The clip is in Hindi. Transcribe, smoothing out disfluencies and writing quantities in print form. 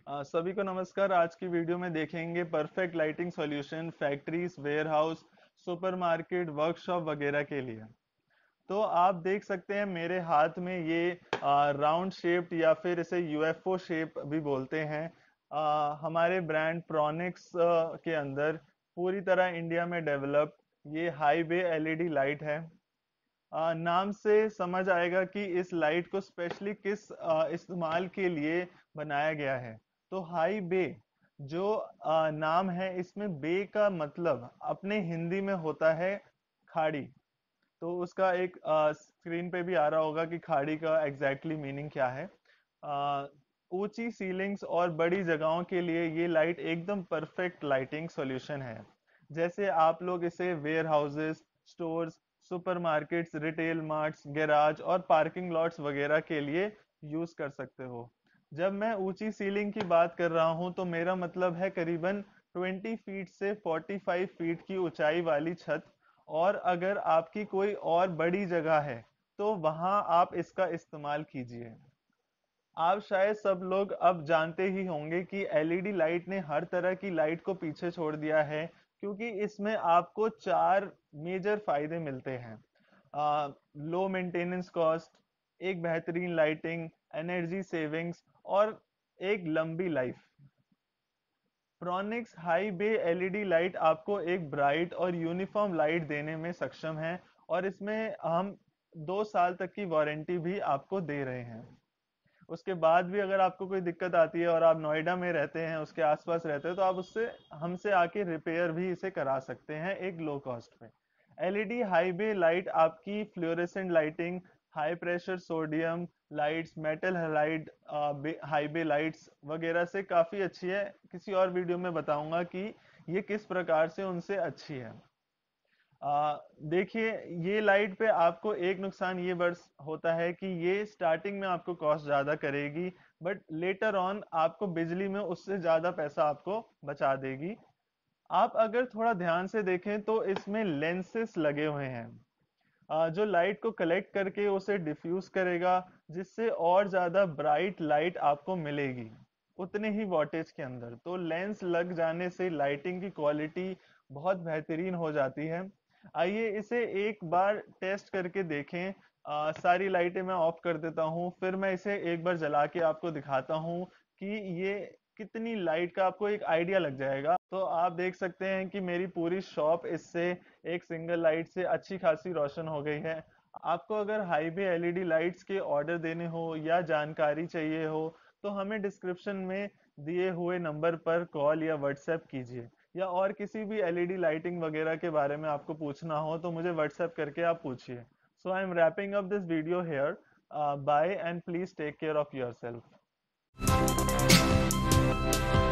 सभी को नमस्कार। आज की वीडियो में देखेंगे perfect lighting solution factories, warehouse, supermarket, workshop वगैरह के लिए। तो आप देख सकते हैं मेरे हाथ में ये राउंड शेप्ड या फिर इसे यूएफओ शेप भी बोलते हैं। हमारे ब्रांड प्रोनिक्स के अंदर पूरी तरह इंडिया में डेवलप्ड ये हाई बे एलईडी लाइट है। नाम से समझ आएगा कि इस लाइट को स्पेशली किस इस्तेमाल के लिए बनाया गया है। तो हाई बे जो नाम है, इसमें बे का मतलब अपने हिंदी में होता है खाड़ी। तो उसका एक स्क्रीन पे भी आ रहा होगा कि खाड़ी का एग्जैक्टली मीनिंग क्या है। अ, ऊंची सीलिंग्स और बड़ी जगहों के लिए ये लाइट एकदम परफेक्ट लाइटिंग सॉल्यूशन है। जैसे आप लोग इसे warehouses, stores, supermarkets, retail marts, garage और पार्किंग लॉट्स वगैरह के लिए यूज कर सकते हो। जब मैं ऊंची सीलिंग की बात कर रहा हूं तो मेरा मतलब है करीबन 20 फीट से 45 फीट की ऊंचाई वाली छत। और अगर आपकी कोई और बड़ी जगह है तो वहां आप इसका इस्तेमाल कीजिए। आप शायद सब लोग अब जानते ही होंगे कि एलईडी लाइट ने हर तरह की लाइट को पीछे छोड़ दिया है, क्योंकि इसमें आपको चार मेजर फायदे मिलते हैं। लो मेंटेनेंस कॉस्ट, एक बेहतरीन लाइटिंग, एनर्जी सेविंग्स और एक लंबी life. Pronix high bay LED light आपको एक ब्राइट और यूनिफॉर्म लाइट देने में सक्षम है, और इसमें हम 2 साल तक की वारंटी भी आपको दे रहे हैं। उसके बाद भी अगर आपको कोई दिक्कत आती है और आप नोएडा में रहते हैं, उसके आसपास रहते हैं, तो आप उससे हमसे आके रिपेयर भी इसे करा सकते हैं एक लो कॉस्ट पे। एलईडी हाई बे लाइट आपकी fluorescent lighting, high pressure sodium lights, metal halide high bay lights वगैरह से काफी अच्छी है। किसी और वीडियो में बताऊंगा कि ये किस प्रकार से उनसे अच्छी है। देखिए, ये लाइट पे आपको एक नुकसान ये बस होता है कि ये स्टार्टिंग में आपको कॉस्ट ज्यादा करेगी, बट लेटर ऑन आपको बिजली में उससे ज्यादा पैसा आपको बचा देगी। आप अगर थोड़ा ध्यान से देखें तो इसमें लेंसेस लगे हुए हैं, जो लाइट को कलेक्ट करके उसे डिफ्यूज करेगा, जिससे और ज्यादा ब्राइट लाइट आपको मिलेगी उतने ही वॉटेज के अंदर। तो लेंस लग जाने से लाइटिंग की क्वालिटी बहुत बेहतरीन हो जाती है। आइए इसे एक बार टेस्ट करके देखें। सारी लाइटें मैं ऑफ कर देता हूँ, फिर मैं इसे एक बार जला के आपको दिखाता हूँ कि ये कितनी लाइट का आपको एक आइडिया लग जाएगा। तो आप देख सकते हैं कि मेरी पूरी शॉप इससे एक सिंगल लाइट से अच्छी खासी रोशन हो गई है। आपको अगर हाई बे एलईडी लाइट्स के ऑर्डर देने हो या जानकारी चाहिए हो तो हमें डिस्क्रिप्शन में दिए हुए नंबर पर कॉल या व्हाट्सएप कीजिए। या और किसी भी एलईडी लाइटिंग वगैरह के बारे में आपको पूछना हो तो मुझे व्हाट्सएप करके आप पूछिए। So I am wrapping up this video here. Bye and please take care of your self.